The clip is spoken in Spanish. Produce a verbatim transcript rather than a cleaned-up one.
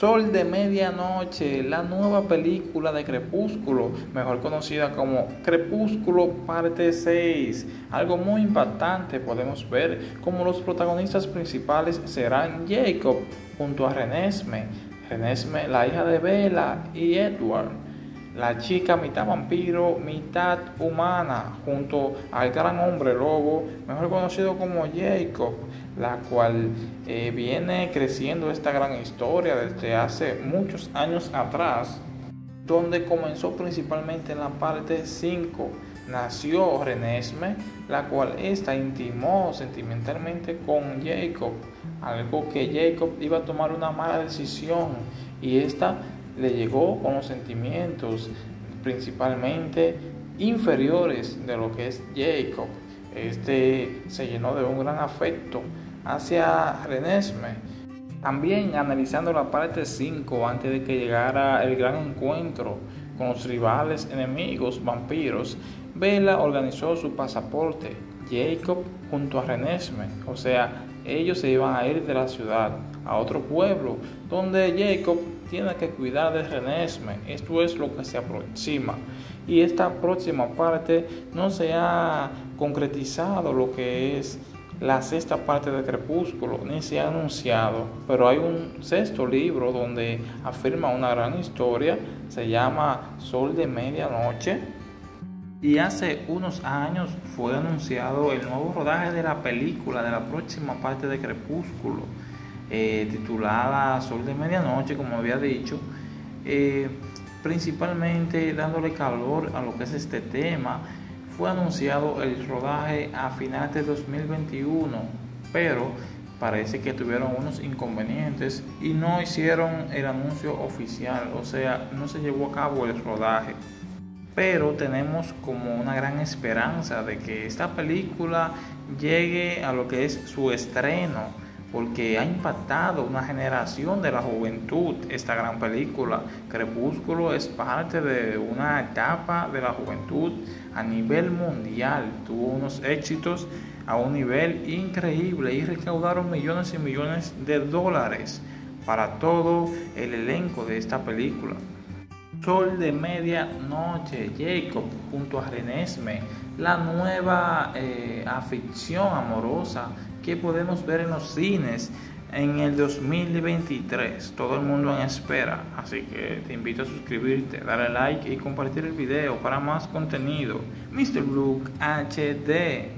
Sol de Medianoche, la nueva película de Crepúsculo, mejor conocida como Crepúsculo parte seis. Algo muy impactante, podemos ver como los protagonistas principales serán Jacob junto a Renesmee, Renesmee la hija de Bella, y Edward, la chica mitad vampiro, mitad humana, junto al gran hombre lobo, mejor conocido como Jacob, la cual eh, viene creciendo esta gran historia desde hace muchos años atrás, donde comenzó principalmente en la parte cinco. Nació Renesmee, la cual esta intimó sentimentalmente con Jacob, algo que Jacob iba a tomar una mala decisión, y esta le llegó con los sentimientos principalmente inferiores de lo que es Jacob. Este se llenó de un gran afecto hacia Renesmee. También analizando la parte cinco, antes de que llegara el gran encuentro con los rivales enemigos vampiros, Bella organizó su pasaporte, Jacob junto a Renesmee, o sea, ellos se iban a ir de la ciudad a otro pueblo donde Jacob tiene que cuidar de Renesmee. Esto es lo que se aproxima, y esta próxima parte no se ha concretizado lo que es la sexta parte de Crepúsculo, ni se ha anunciado, pero hay un sexto libro donde afirma una gran historia, se llama Sol de Medianoche, y hace unos años fue anunciado el nuevo rodaje de la película de la próxima parte de Crepúsculo, eh, titulada Sol de Medianoche, como había dicho, eh, principalmente dándole calor a lo que es este tema. Fue anunciado el rodaje a finales de dos mil veintiuno, pero parece que tuvieron unos inconvenientes y no hicieron el anuncio oficial, o sea, no se llevó a cabo el rodaje. Pero tenemos como una gran esperanza de que esta película llegue a lo que es su estreno, porque ha impactado una generación de la juventud esta gran película. Crepúsculo es parte de una etapa de la juventud a nivel mundial. Tuvo unos éxitos a un nivel increíble y recaudaron millones y millones de dólares para todo el elenco de esta película. Sol de Medianoche, Jacob junto a Renesmee, la nueva eh, afición amorosa que podemos ver en los cines en el dos mil veintitrés. Todo el mundo en espera, así que te invito a suscribirte, darle like y compartir el video para más contenido. mister Blue H D.